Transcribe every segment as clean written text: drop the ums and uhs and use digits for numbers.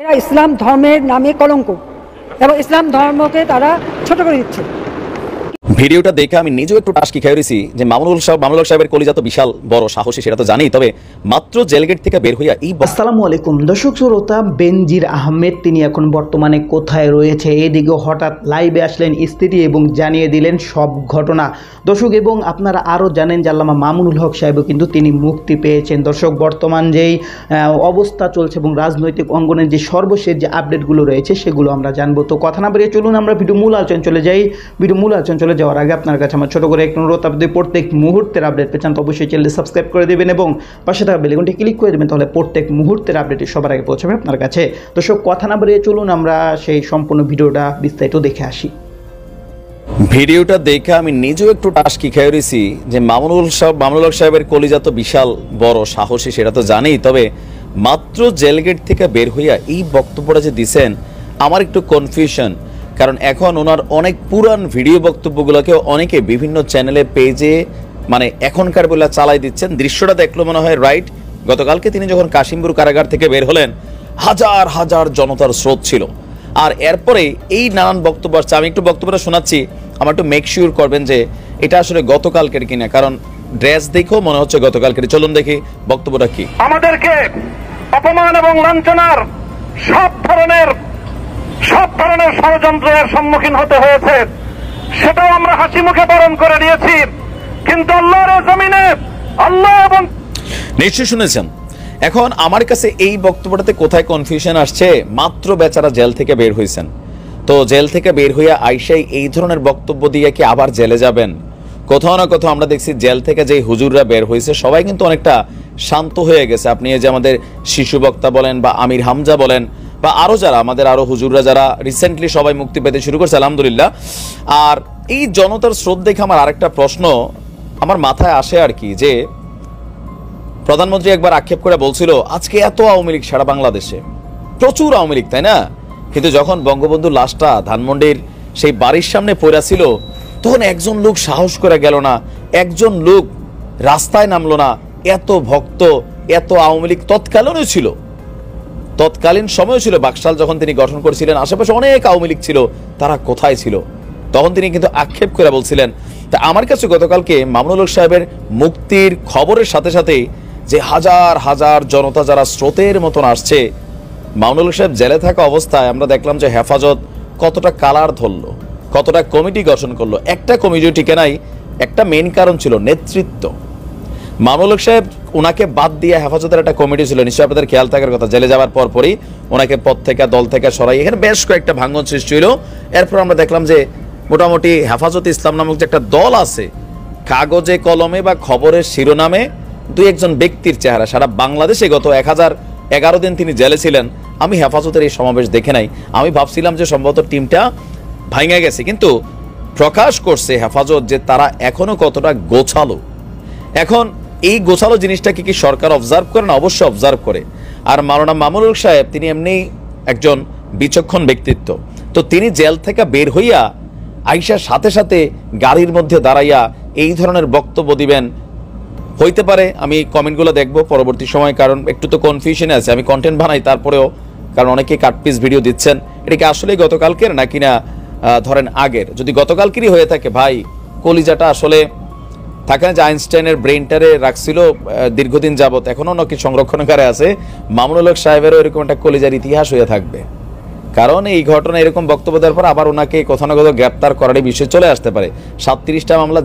এরা ইসলাম ধর্মের নামে কলঙ্ক এবং ইসলাম ধর্মকে তারা ছোট করে দিচ্ছে। ভিডিওটা দেখে আমি নিজেও একটু টাস্কি খেয়ে রয়েছি যে মামুনুল সাহেবের কলিজা তো বিশাল বড় সাহসী, সেটা তো জানি। তবে মাত্র জেলগেট থেকে বের হইয়া এই আসসালামু আলাইকুম দর্শক শ্রোতা, বেনজির আহমেদ তিনি এখন বর্তমানে কোথায় রয়েছে, এদিকে হঠাৎ লাইভে আসলেন স্ত্রী এবং জানিয়ে দিলেন সব ঘটনা। দর্শক, এবং আপনারা আরও জানেন যে আল্লামা মামুনুল হক সাহেবও কিন্তু তিনি মুক্তি পেয়েছেন। দর্শক, বর্তমান যেই অবস্থা চলছে এবং রাজনৈতিক অঙ্গনের যে সর্বশেষ যে আপডেটগুলো রয়েছে সেগুলো আমরা জানবো। তো কথা না বেরিয়ে চলুন আমরা ভিডিও মূল আলোচনা চলে যাই। ভিডিও মূল আলোচনা চলে যাওয়ার আগে আপনার কাছে আমার ছোট করে এক অনুরোধ, আপনি প্রত্যেক মুহূর্তের আপডেট পেয়ে চান তো অবশ্যই চ্যানেলটি সাবস্ক্রাইব করে দেবেন এবং পাশে থাকা বেল আইকনটি ক্লিক করে দেবেন, তাহলে প্রত্যেক মুহূর্তের আপডেটটি সবার আগে পৌঁছাবে আপনার কাছে। দর্শক, কথা না বেরিয়ে চলুন আমরা সেই সম্পূর্ণ ভিডিওটা বিস্তারিত দেখে আসি। ভিডিওটা দেখে আমি নিজেও একটু টাস্কি খেয়ে রয়েছি যে মামুনুল হক সাহেবের কলিজা তো বিশাল বড় সাহসী, সেটা তো জানি। তবে মাত্র জেলগেট থেকে বের হইয়া এই বক্তব্যটা যে দিছেন আমার একটু কনফিউশন, কারণ এখন ওনার অনেক পুরান ভিডিও বক্তব্যগুলোকে অনেকে বিভিন্ন চ্যানেলে পেজে মানে এখনকার বেলা চালাই দিচ্ছেন। দৃশ্যটা দেখলো মনে হয় রাইট। গতকালকে তিনি যখন কাশিমপুর কারাগার থেকে বের হলেন, হাজার হাজার জনতার স্রোত ছিল। আর এরপরে এই নানান বক্তব্য আসছে। আমি একটু বক্তব্যটা শোনাচ্ছি, আমার একটু মেক শিওর করবেন যে এটা আসলে গতকালকের কিনা, কারণ ড্রেস দেখেও মনে হচ্ছে গতকালকের। চলুন দেখি বক্তব্যটা কি। আমাদেরকে অপমান এবং লাঞ্ছনার সব ধরনের ষড়যন্ত্রের সম্মুখীন হতে হয়েছে, সেটাও আমরা হাসি মুখে বরণ করে নিয়েছি। কিন্তু আল্লাহর জমিনে আল্লাহ এবং নিশ্চয়ই শুনেছেন। এখন আমার কাছে এই বক্তব্যটাতে কোথায় কনফিউশন আসছে, মাত্র বেচারা জেল থেকে বের হয়েছেন, তো জেল থেকে বের হইয়া আইসাই এই ধরনের বক্তব্য দিয়ে কি আবার জেলে যাবেন? কোথাও না কোথাও আমরা দেখছি জেল থেকে যে হুজুররা বের হয়েছে সবাই কিন্তু অনেকটা শান্ত হয়ে গেছে। আপনি এই যে আমাদের শিশু বক্তা বলেন বা আমির হামজা বলেন বা আরো যারা আমাদের আরো হুজুররা যারা রিসেন্টলি সবাই মুক্তি পেতে শুরু করছে, আলহামদুলিল্লাহ। আর এই জনতার স্রোত দেখে আমার আরেকটা প্রশ্ন আমার মাথায় আসে আর কি, যে প্রধানমন্ত্রী একবার আক্ষেপ করে বলছিল আজকে এত আওয়ামী লীগ সারা বাংলাদেশে, প্রচুর আওয়ামী লীগ, তাই না? কিন্তু যখন বঙ্গবন্ধুর লাশটা ধানমন্ডির সেই বাড়ির সামনে পড়া ছিল তখন একজন লোক সাহস করে গেল না, একজন লোক রাস্তায় নামলো না। এত ভক্ত, এত আওয়ামী লীগ তৎকালীনও ছিল, তৎকালীন সময় ছিল। বাকশাল যখন তিনি গঠন করেছিলেন আশেপাশে অনেক আওয়ামী লীগ ছিল, তারা কোথায় ছিল? তখন তিনি কিন্তু আক্ষেপ করে বলছিলেন। তা আমার কাছে গতকালকে মামুনুল হক সাহেবের মুক্তির খবরের সাথে সাথে যে হাজার হাজার জনতা যারা স্রোতের মতন আসছে, মামুনুল হক সাহেব জেলে থাকা অবস্থায় আমরা দেখলাম যে হেফাজত কতটা কালার ধরলো, কতটা কমিটি গঠন করলো। একটা কমিটি টিকে নাই, একটা মেইন কারণ ছিল নেতৃত্ব। মামুনুল হক সাহেব ওনাকে বাদ দিয়ে হেফাজতের একটা কমিটি ছিল, নিশ্চয়ই আপনাদের খেয়াল থাকার কথা। জেলে যাওয়ার পরপরই ওনাকে পদ থেকে দল থেকে সরাই, এখানে বেশ কয়েকটা ভাঙন সৃষ্টি হইল। এরপর আমরা দেখলাম যে মোটামুটি হেফাজত ইসলাম নামক যে একটা দল আছে, কাগজে কলমে বা খবরের শিরোনামে দুই একজন ব্যক্তির চেহারা। সারা বাংলাদেশে গত 1011 দিন তিনি জেলে ছিলেন। আমি হেফাজতের এই সমাবেশ দেখে নাই, আমি ভাবছিলাম যে সম্ভবত টিমটা ভাঙে গেছে, কিন্তু প্রকাশ করছে হেফাজত যে তারা এখনো কতটা গোছালো। এখন এই গোছালো জিনিসটাকে কি সরকার অবজার্ভ করে? না, অবশ্যই অবজার্ভ করে। আর মাওলানা মামুনুল হক সাহেব তিনি এমনি একজন বিচক্ষণ ব্যক্তিত্ব, তো তিনি জেল থেকে বের হইয়া আইসার সাথে সাথে গাড়ির মধ্যে দাঁড়াইয়া এই ধরনের বক্তব্য দিবেন, হইতে পারে। আমি কমেন্টগুলো দেখবো পরবর্তী সময়, কারণ একটু তো কনফিউশনে আছে। আমি কন্টেন্ট বানাই তারপরেও, কারণ অনেকে কাটপিস ভিডিও দিচ্ছেন। এটা কি আসলে গতকালকের নাকি না ধরেন আগের? যদি গতকালকেরই হয়ে থাকে ভাই, কলিজাটা আসলে থাকে না যে আইনস্টাইনের ব্রেনটারে রাখছিল দীর্ঘদিন যাবত, এখনো নাকি সংরক্ষণাগারে আছে। মামুনুল হক সাহেবেরও এরকম একটা কলিজার ইতিহাস হয়ে থাকবে, কারণ এই ঘটনা এরকম বক্তব্য দেওয়ার পর আবার ওনাকে কোথাও না কোথাও গ্রেপ্তার করার বিষয় চলে আসতে পারে। 37টা মামলা।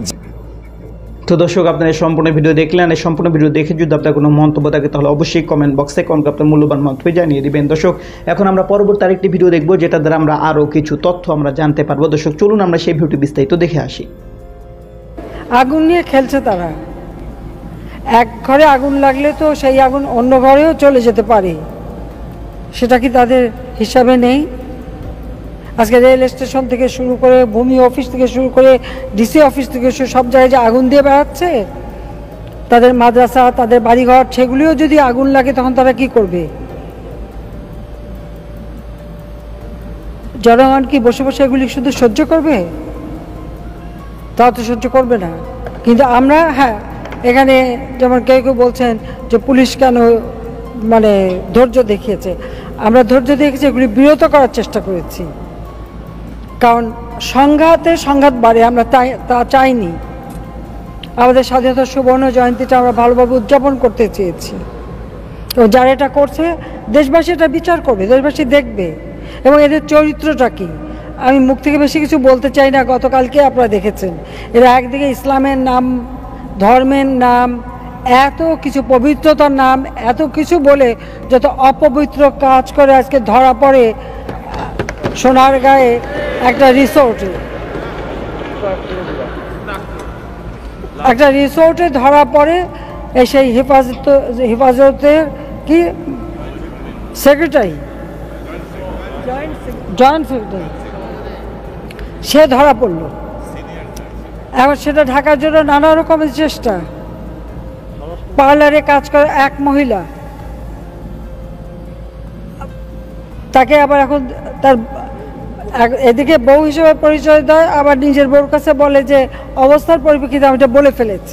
তো দর্শক, আপনারা সম্পূর্ণ ভিডিও দেখলেন। এই সম্পূর্ণ ভিডিও দেখে যদি আপনার কোনো মন্তব্য থাকে তাহলে অবশ্যই কমেন্ট বক্সে আপনার মূল্যবান মন্তব্য জানিয়ে দিবেন। দর্শক, এখন আমরা পরবর্তী আরেকটি ভিডিও দেখবো, যেটা দ্বারা আমরা আরও কিছু তথ্য আমরা জানতে পারবো। দর্শক, চলুন আমরা সেই ভিডিওটি বিস্তারিত দেখে আসি। আগুন নিয়ে খেলছে তারা। এক ঘরে আগুন লাগলে তো সেই আগুন অন্য ঘরেও চলে যেতে পারে, সেটা কি তাদের হিসাবে নেই? আজকে রেল স্টেশন থেকে শুরু করে ভূমি অফিস থেকে শুরু করে ডিসি অফিস থেকে সব জায়গায় যে আগুন দিয়ে বেড়াচ্ছে, তাদের মাদ্রাসা, তাদের বাড়িঘর, সেগুলিও যদি আগুন লাগে তখন তারা কি করবে? জনগণ কি বসে বসে এগুলি শুধু সহ্য করবে? তারা তো সহ্য করবে না। কিন্তু আমরা এখানে যেমন কেউ কেউ বলছেন যে পুলিশ কেন মানে ধৈর্য দেখিয়েছে, আমরা ধৈর্য দেখেছি, এগুলি বিরত করার চেষ্টা করেছি। কারণ সংঘাত বাড়ে, আমরা তা চাইনি। আমাদের স্বাধীনতার সুবর্ণ জয়ন্তীটা আমরা ভালোভাবে উদযাপন করতে চেয়েছি, এবং যারা এটা করছে দেশবাসী এটা বিচার করবে, দেশবাসী দেখবে এবং এদের চরিত্রটা কী। আমি মুখ থেকে বেশি কিছু বলতে চাই না। গতকালকে আপনারা দেখেছেন এরা একদিকে ইসলামের নাম, ধর্মের নাম, এত কিছু পবিত্রতার নাম, এত কিছু বলে যত অপবিত্র কাজ করে আজকে ধরা পড়ে সোনারগাঁয়ে একটা রিসোর্টে ধরা পড়ে। সেই হেফাজতের কি সেক্রেটারি, জয়েন্ট সেক্রেটারি, সে ধরা পড়ল। এখন সেটা ঢাকার জন্য নানা রকমের চেষ্টা। পার্লারে কাজ করে এক মহিলা, তাকে আবার এখন তার এদিকে বউ হিসেবে পরিচয় দেয়, আবার নিজের বউর কাছে বলে যে অবস্থার পরিপ্রেক্ষিতে আমি এটা বলে ফেলেছি।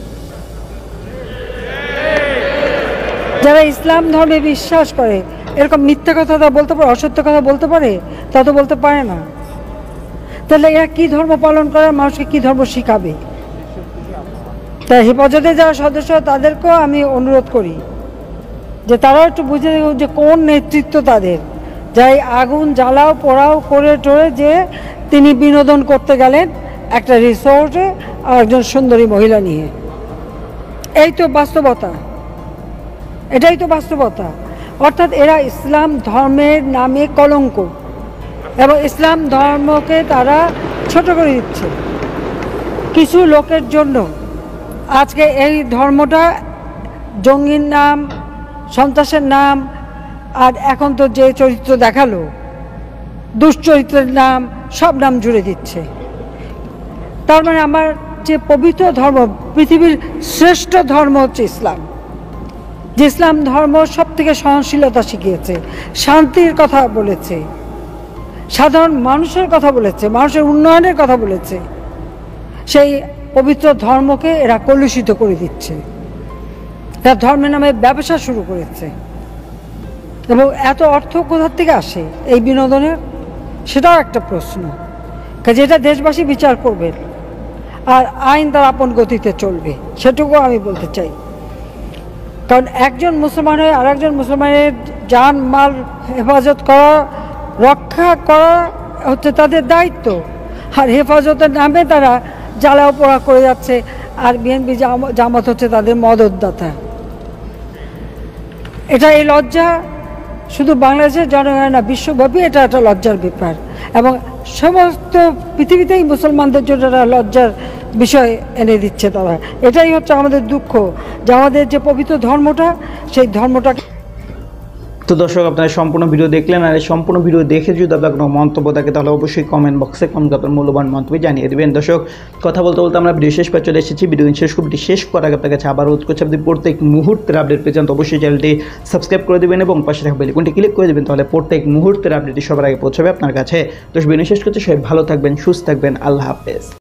যারা ইসলাম ধর্মে বিশ্বাস করে এরকম মিথ্যা কথা তা বলতে পারে, অসত্য কথা বলতে পারে? তা তো বলতে পারে না। তাহলে এরা কী ধর্ম পালন করে, মানুষকে কী ধর্ম শিখাবে? তাই হেফাজতে যারা সদস্য তাদেরকেও আমি অনুরোধ করি যে তারাও একটু বুঝে দেখুন যে কোন নেতৃত্ব তাদের, যাই আগুন জ্বালাও পোড়াও করে টোরে যে তিনি বিনোদন করতে গেলেন একটা রিসোর্টে আর একজন সুন্দরী মহিলা নিয়ে। এই তো বাস্তবতা, এটাই তো বাস্তবতা। অর্থাৎ এরা ইসলাম ধর্মের নামে কলঙ্ক, এবং ইসলাম ধর্মকে তারা ছোট করে দিচ্ছে কিছু লোকের জন্য। আজকে এই ধর্মটা জঙ্গির নাম, সন্ত্রাসের নাম, আর এখন তো যে চরিত্র দেখালো দুশ্চরিত্রের নাম, সব নাম জুড়ে দিচ্ছে। তার মানে আমার যে পবিত্র ধর্ম, পৃথিবীর শ্রেষ্ঠ ধর্ম হচ্ছে ইসলাম, যে ইসলাম ধর্ম সব থেকে সহনশীলতা শিখিয়েছে, শান্তির কথা বলেছে, সাধারণ মানুষের কথা বলেছে, মানুষের উন্নয়নের কথা বলেছে। সেই পবিত্র ধর্মকে এরা কলুষিত করে দিচ্ছে। এরা ধর্মের নামে ব্যবসা শুরু করেছে, এবং এত অর্থ কোথার থেকে আসে এই বিনোদনের, সেটাও একটা প্রশ্ন। কাজে এটা দেশবাসী বিচার করবেন, আর আইন তার আপন গতিতে চলবে, সেটুকু আমি বলতে চাই। কারণ একজন মুসলমান হয়ে আর একজন মুসলমানের জান মাল হেফাজত করা, রক্ষা করা হচ্ছে তাদের দায়িত্ব। আর হেফাজতের নামে তারা জ্বালাও পোড়া করে যাচ্ছে, আর বিএনপি জামাত হচ্ছে তাদের মদতদাতা। এটা এই লজ্জা শুধু বাংলাদেশের জনগণ না, বিশ্বব্যাপী এটা একটা লজ্জার ব্যাপার, এবং সমস্ত পৃথিবীতেই মুসলমানদের জন্য একটা লজ্জার বিষয় এনে দিচ্ছে তারা। এটাই হচ্ছে আমাদের দুঃখ, যে আমাদের যে পবিত্র ধর্মটা, সেই ধর্মটা। তো দর্শক, আপনারা সম্পূর্ণ ভিডিও দেখলেন, আর এই সম্পূর্ণ ভিডিও দেখে যদি আপনার কোনো মন্তব্য থাকে তাহলে অবশ্যই কমেন্ট বক্সে আপনার মূল্যবান মন্তব্য জানিয়ে দেবেন। দর্শক, কথা বলতে বলতে আমরা ভিডিও শেষ পর্যন্ত চলে এসেছি। ভিডিও শেষ করার আগে আপনার কাছে আবার অনুরোধ করছি, আপনি প্রত্যেক মুহূর্তের আপডেট পেয়েছেন তো অবশ্যই চ্যানেলটি সাবস্ক্রাইব করে দেবেন এবং পাশে থাকা বেল আইকনটি ক্লিক করে দেবেন, তাহলে প্রত্যেক মুহূর্তের আপডেটটি সবার আগে পৌঁছাবে আপনার কাছে। তো ভিডিও শেষ করতে সবাই ভালো থাকবেন, সুস্থ থাকবেন, আল্লাহ হাফেজ।